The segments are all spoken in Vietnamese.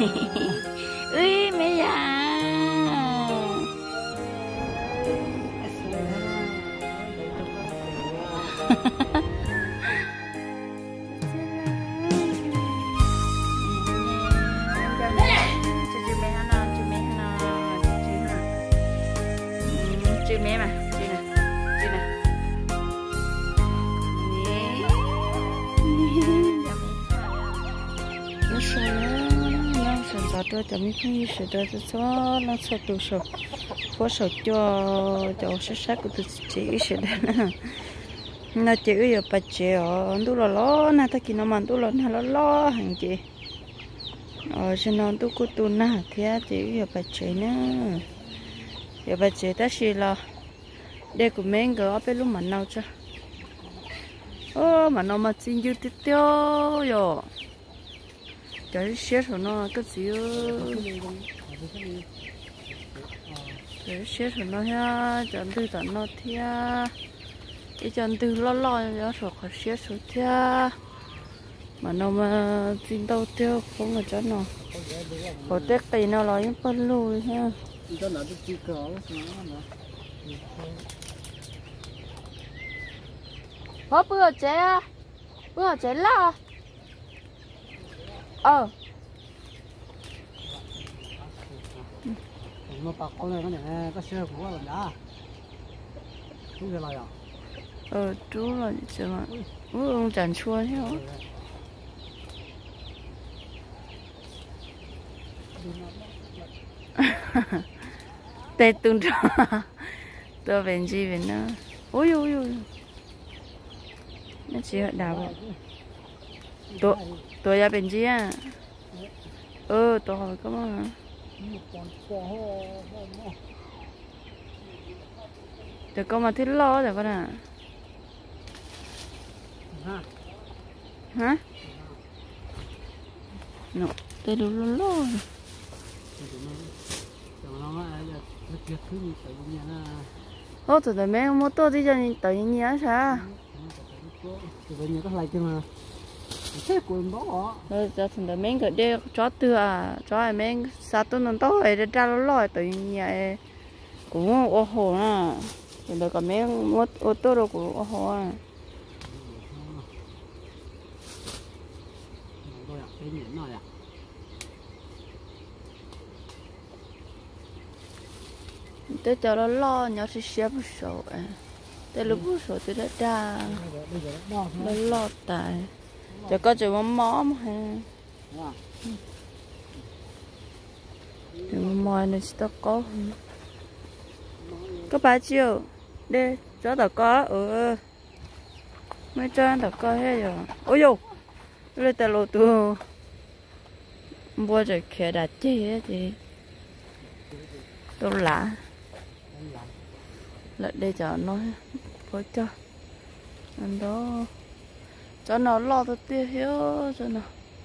ui mẹ già chữ mẹ mà chữ này nó sợ nó sợ gió tôi chẳng biết không sợ tôi cho nó sợ tôi sợ có sợ cho sát sát của tôi chỉ sợ đó nó chỉ ở bạch chế ở tôi là lo na ta kia nó mà tôi là nó lo hàng chị cho nó tôi cũng tôi na thế chỉ ở bạch chế nữa ở bạch chế ta chỉ là để của mình cái ở bên lúc mà nào chứ mà nó mà xin dư tiếp theo rồi cái xe của nó cái gì cái xe của nó ha chọn từ chọn nó thia cái chọn từ lo nó rồi cái xe số thia mà nó mà xin đâu theo không là cho nó có tết tây nó nói những con lùi ha có bữa chế là nó bạc con này cái xe của nó đã chú cái này à chú là gì mà ông chẳng chua thế hả tê tung ra tôi bên gì bên nó ôi nó chỉ là đào tôi ra bên gì à tôi hỏi có mà tôi có mà thích lo rồi con à hả nó tôi đủ lo tụi mấy mô tô đi cho nên tự nhiên sao tụi mình có lại chứ mà thế quên bỏ giờ thằng mấy cái đeo chó tưa chó mấy sao tôi nó to ấy ra lo tự nhiên cũng ô hồ à rồi còn mấy ô tô đâu cũng ô hồ à tôi cho nó lo nhau sẽ xếp một số tôi lúc một số tôi đã ra nó lo tại cho có chuyện móm hay mò này sẽ có bà chiều đây cho tao có mấy cho tao có hết rồi ôi dồi đây tao lột tu mua rồi khẽ đặt chi thì tôi lạ lại đây cho nó với cho anh đó cho nó lo tôi tiêu hiếu cho nó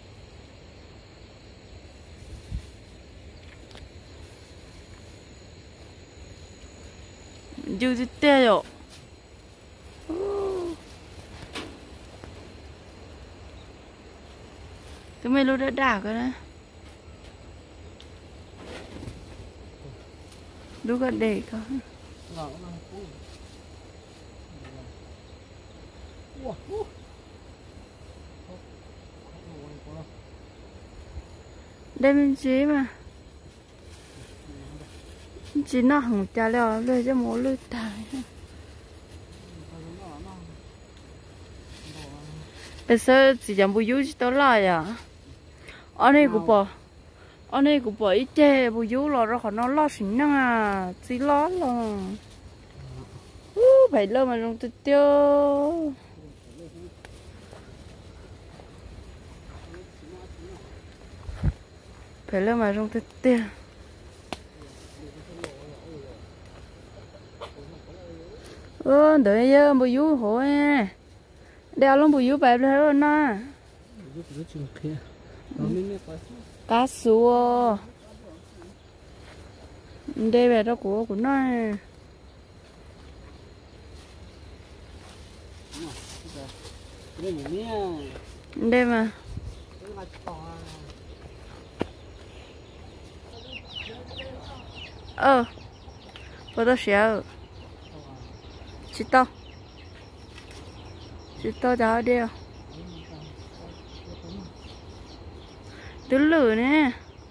dù gì tiêu rồi tụi mình lúc đã đảo cái đó lúc có để có đây mình chỉ mà chỉ nó hỏng chả leo lên cho mỗi lưỡi tài bây giờ chỉ dám bùi dú chỉ tao lại à anh này cũng bỏ ít chè bùi dú lo ra khỏi nó lo xỉn năng à chỉ lo lo phải lo mà dùng tiêu tiêu phải lo mà dùng tiêu tiêu đợi giờ bùi dú hổ à đeo luôn bùi dú bẹp rồi đó na cá sấu đây về đó của nó đây mà bữa đó xéo chỉ to đó đi tứ lử nè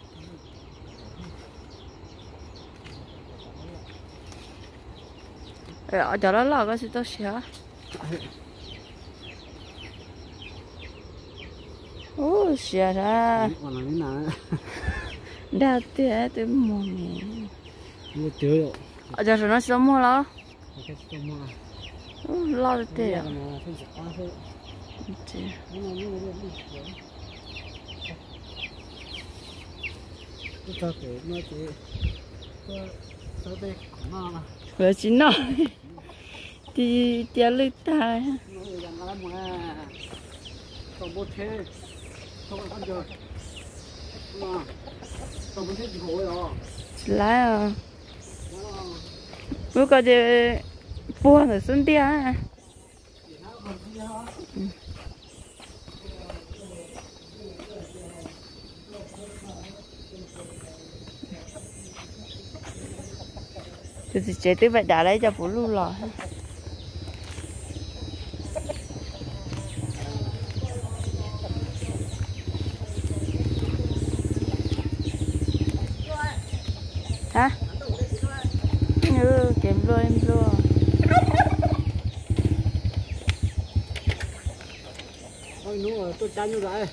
ở chỗ đó là cái gì to xéo ô xéo ra đào tiền từ mua mì ở chỗ nó sống mua lo lo được tiền vừa chín nọ thì tiền lưỡi tai lái à bữa có gì buồn rồi xuân tia thì chế tới vậy đã lấy cho bố lưu lò hả như kiếm luôn em luôn ôi nó tôi chán như vậy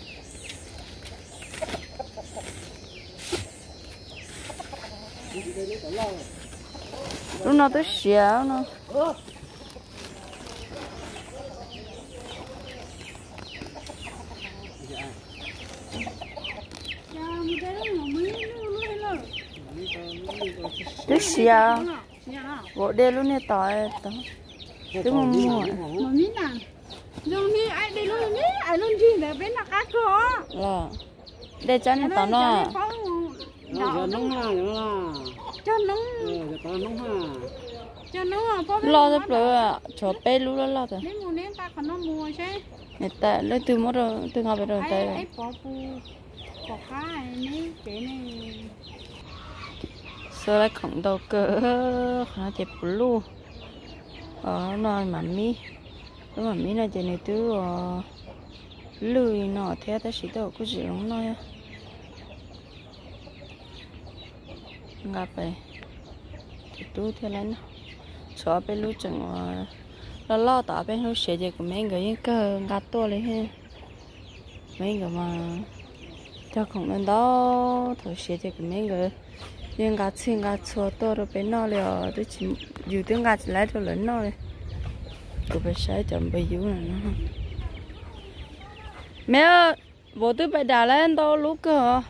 lúc nào tới xéo nó tới xéo bộ đê luôn nè tỏi tỏi tới mua mua mà mít nè dùng như ai đi luôn nhé ai luôn gì để bên là cá khó là để cho nên tao nó nó nóng ha cho nó cho nó lo rất là cho bé lú lo rồi nếu mua nên ta còn nó mua chứ người ta lấy từ mất rồi từ ngọc rồi tay ấy bỏ cá này cái này sơ lại khổng đầu cỡ nó chẹp lú nó mắm mí là chỉ này từ lười nó theo ta chỉ đâu có gì không nói gặp vậy thì tôi theo lên cho bên lúc chẳng lo tỏ bên lúc sẽ của mấy người cơ gạt to lên ha mấy người mà cho không nên đó thôi sẽ của mấy người nhưng gạt xin gạt xóa to rồi bên nó liền tôi chỉ dù tiếng gạt lại rồi lớn nó này tôi phải sai chậm bây giờ này nó mẹ ơi bố tôi phải đào lên đâu lúc cơ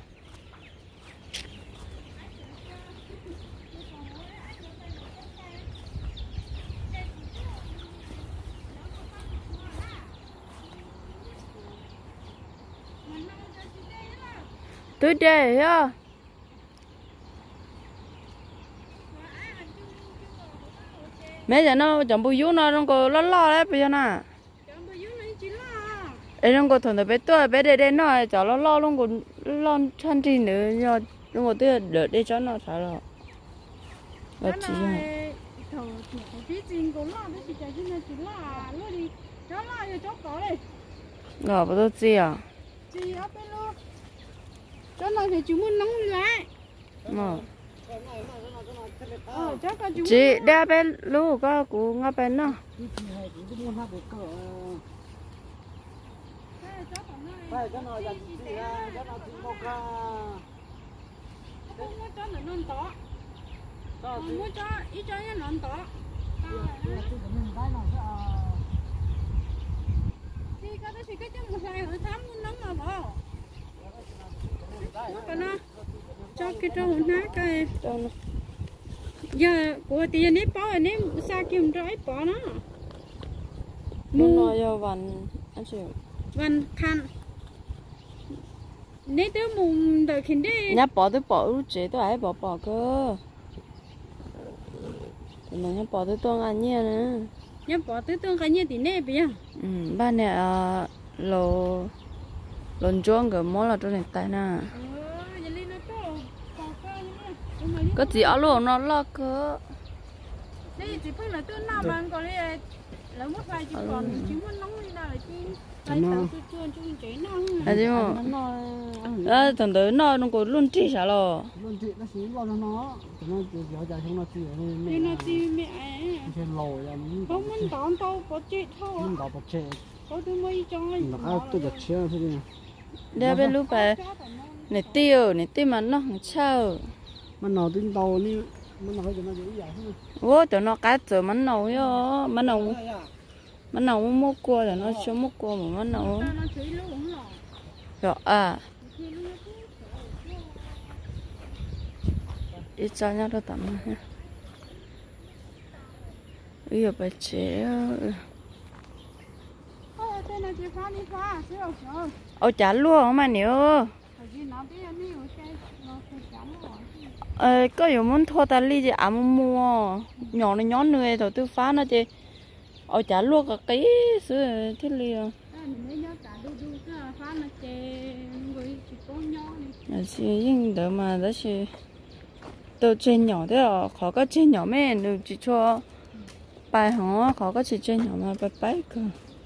tôi để á mẹ giờ nó chẳng bùi nó có lo đấy bây giờ nè em có thằng bé tôi bé đây nó cho nó lo luôn còn lo chăn gì nữa do luôn có tôi đợi để cho nó sao rồi là chỉ ngờ bao nhiêu gì à cho nó thì chúng muốn nóng lại chị đeo bên lú có của ngáp bên nó phải cho nó dành gì ra cho nó chỉ một ra không muốn cho nó non to không muốn cho ít cho nó non to thì cái chứ một ngày ở tháng muốn nóng mà bỏ cái nó cho cái trâu hồn nát cái giờ của tiền nếp bỏ nếp xa kiếm trái bỏ nó muốn nói cho văn anh chịu văn khăn nếp tới mùng đời khiến đi nhá bỏ lúc chế tôi ấy bỏ cơ nó nhá bỏ tới tuông ăn nhé nè nhá bỏ tới tuông cái nhé thì nếp bây giờ ba nè lồn chuông cái món là trong này tay nè giờ lên nó to bỏ cơ nhưng mà có gì ở luôn nó lo cơ đây chỉ phải là tôi nào mà còn đây là mất vài chỉ còn chỉ muốn nóng đi nào là chi đây tao tôi chưa chung chế nóng à chứ mà thằng tới nó có luôn chỉ sao lo luôn chị nó xí lo nó giờ dài không nó chỉ đi nó chi mẹ trên lồi là không muốn đón tao có chết thôi mình đọc bậc trẻ có tôi mới cho nó tôi giật chia thế đi đây bên lúc về này tiêu mà nó không sao mà nó tính tàu đi mà nó cho nó dễ dàng hơn vô tụi nó cá chở mắm nấu yo mắm nấu mua cua là nó cho mua cua mà mắm nấu rồi à ít cho nhau đó tắm ha bây giờ phải chế chả luôn mà nhiều có nhiều muốn thua ta đi chứ ám mua nhỏ nó nhón người rồi tôi phá nó chứ chả luôn cái sữa thiết liền chỉ nhưng đỡ mà đó chỉ tôi trên nhỏ thế à khó có trên nhỏ mấy được chỉ cho bài họ khó có chỉ trên nhỏ mà bài cơ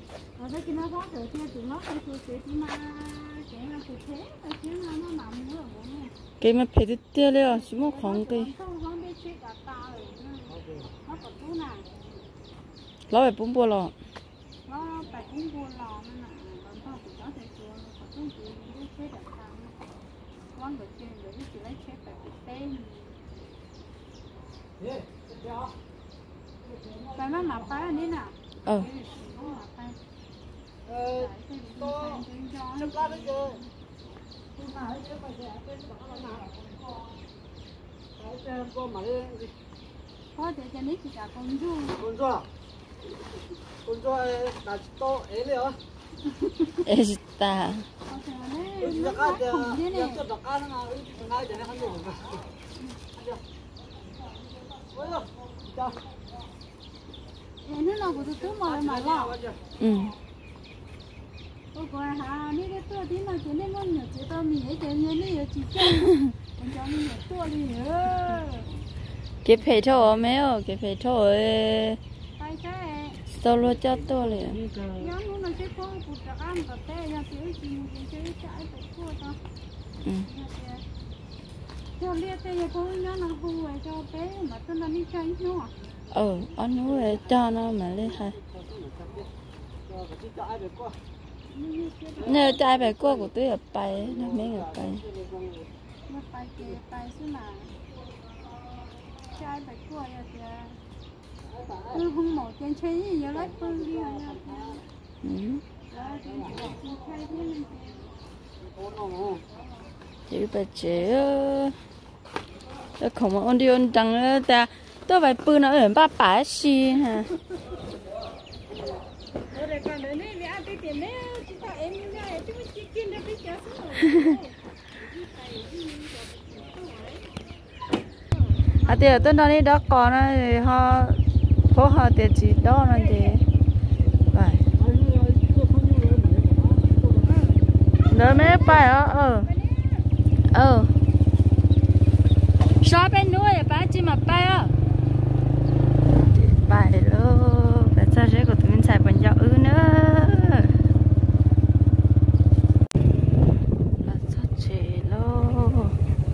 cái mà phải đi tiêu liệu chỉ một khoảng cái nó phải bún bò lò phải mà nạp phải anh đi nào có thể cho nít thì cả con ru là to ấy liệu esta nó nào của tôi mà lo tôi coi hà ní cái tôi tí mà chỉ nên ngon nhở chỉ tao mì ấy chỉ nên này chỉ chân còn cho mình tôi đi nữa cái phải thôi mấy cái phải thôi tay cái sao lo cho tôi liền nhớ nó là cái con của các anh có té ra cái gì cái trái của tôi tao cho liệt tay con nhớ nó hù cho té mà tôi là đi chơi nó anh nói cho nó mà lên hay nếu trai bài cô của tôi ở bài nó mấy người bài nó bài xí mà trai bài cô là tôi không mổ trên chơi gì giờ lấy tôi đi rồi chị bà chế không mà ôn đi ôn đằng ta tôi phải bự nó ở ba bả xì ha à thì ở tên đó đi đó còn thì họ phố họ tiền chỉ đó là gì vậy nữa mấy bài sao bên núi bài chỉ mà bài bài luôn bây giờ sẽ có tụi mình xài bằng dạo nữa là sao chế luôn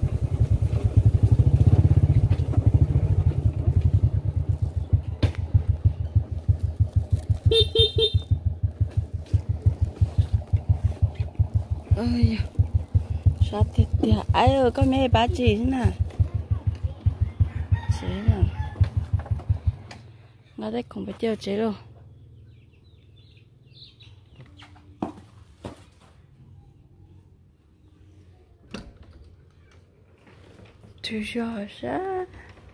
ơi sao thế ai ơi có mấy bà chị thế nào chế nào nó đây không phải tiêu chế đâu chú cho ra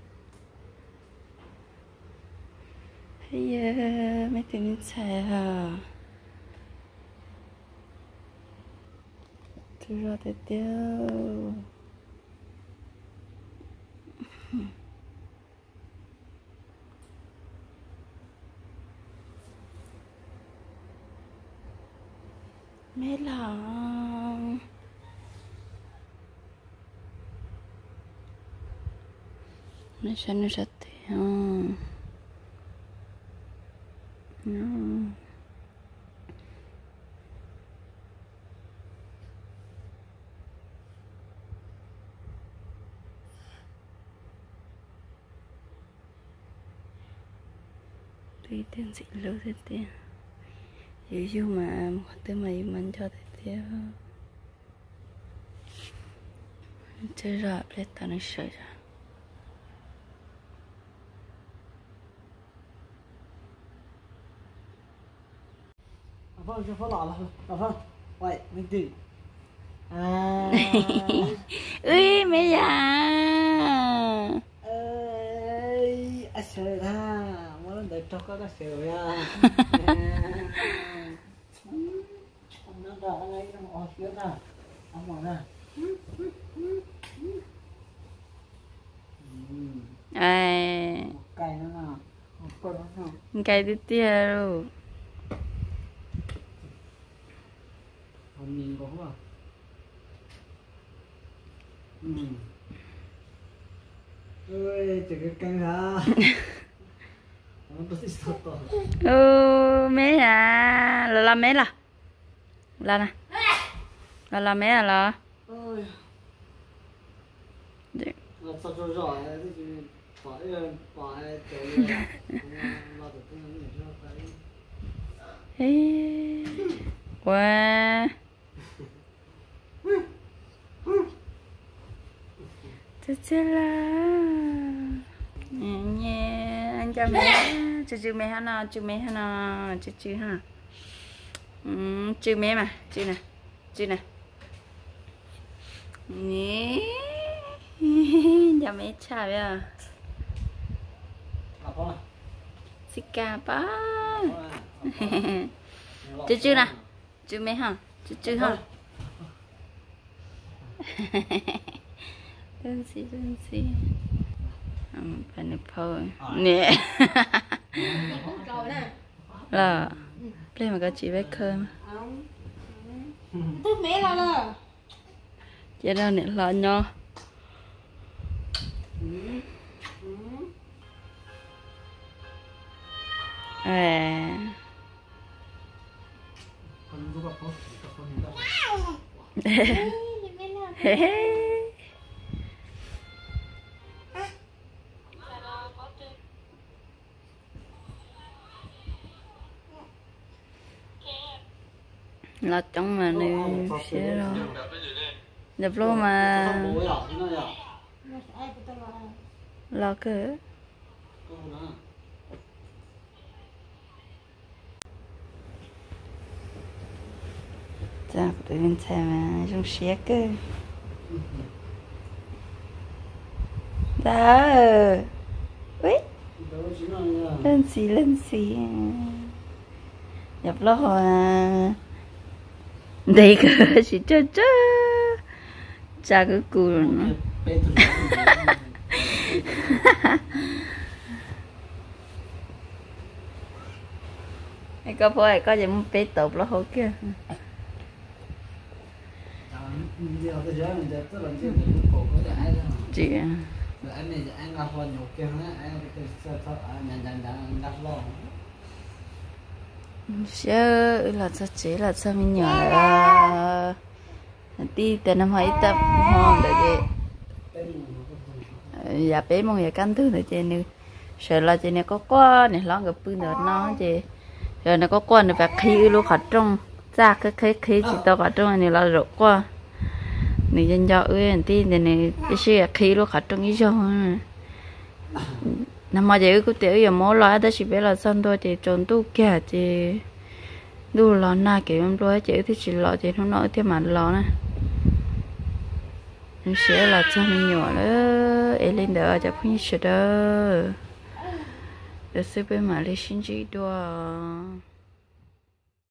hay mấy tiếng xài à chú cho tới tiêu mấy lòng nó sẽ nó sạch thì tùy tiền gì lâu thế tiền dù mà một tới mày mình cho thế tiền chơi ra để tao nó sợ ra vâng cho phá lọ là vâng vậy mình tỉnh ui mẹ già ơi sợ ha muốn để cho có sợ ya nó ra ngay nó ở phía nào ông bảo nè cây nó nào một con nó nào cây tiếp theo còn nhìn có không ơi chỉ cái canh ra mẹ à là mẹ là nè là mẹ à là ơi là sao cho giỏi thì phải chơi lo được cái này cho cái wow chết là nhẹ anh cho mẹ chứ mẹ hả nào chứ mẹ hả nào chứ ha chứ mẹ mà chứ nè nhé cho mẹ chào à Sika ba chứ nè chứ mẹ hả chứ ha đơn gì phải nộp thôi nè là đây mà có chị bé cơm tôi mẹ là chị đâu nè lo nho lọt trong mà nữ xe rồi đập lô mà lọt cơ dạ tụi mình xem mà trong xe cơ đó ui lên xì đập lô à đây cơ chỉ cho cha cái cù rồi nó cái có phải có gì muốn bé tụt nó hổ kia chị anh này anh là phần nhục kia nữa anh sẽ là sao chế là sao mình nhỏ là đi từ năm 2 tập hòn để dạ bé mong dạ canh thứ nữa chị nữa sợ là chị này có quá này lo gặp bưng được nó chị rồi nó có quan được phải khi lúc khách trong ra cái khí chỉ tao khách trong này là rộ quá này dân do ơi tí này cái gì khí lúc khách trong ý cho năm mà chị cứ tiểu giờ mỗi loại đó chỉ biết là xong thôi chị trốn tu kia chị đu lò na kiểu em đuôi chị thì chỉ lò chị không nói thêm mà lò nè em sẽ là cho mình nhỏ đó em lên đỡ cho không như đó để xem bên mà lấy xin chị đua